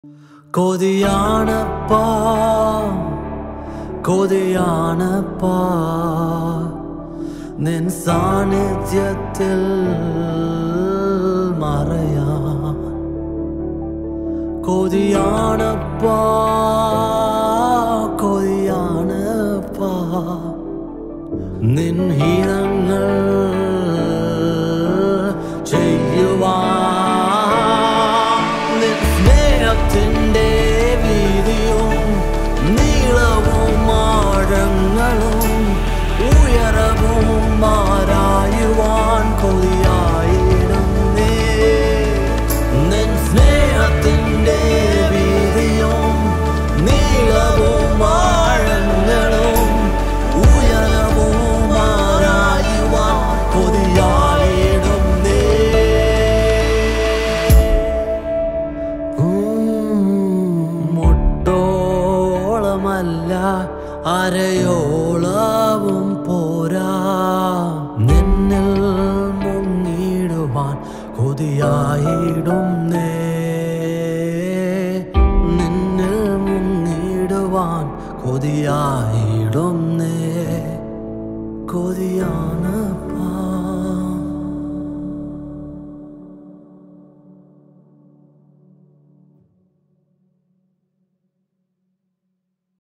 കൊതിയാണപ്പാ കൊതിയാണപ്പാ നിൻ സാന്നിധ്യത്തിൽ മറയാൻ കൊതിയാണപ്പാ കൊതിയാണപ്പാ നിൻ ഹിതങ്ങൾ ചെയ്യുവാൻ നിൻ സ്നേഹത്തിൻ്റെ വീതിയും നീളവും ആഴങ്ങളും ഉയരവും ആരായുവാൻ കൊതിയായിടുന്നേ നിൻ സ്നേഹത്തിൻ്റെ വീതിയും നീളവും ആഴങ്ങളും ഉയരവും ആരായുവാൻ കൊതിയായിടുന്നേ മുട്ടോളമല്ല അരയോളവും പോരാ നിന്നിൽ മുങ്ങിടുവാൻ കൊതിയായിടുന്നേ നിന്നിൽ മുങ്ങിടുവാൻ കൊതിയായിടുന്നേ കൊതിയാണപ്പാ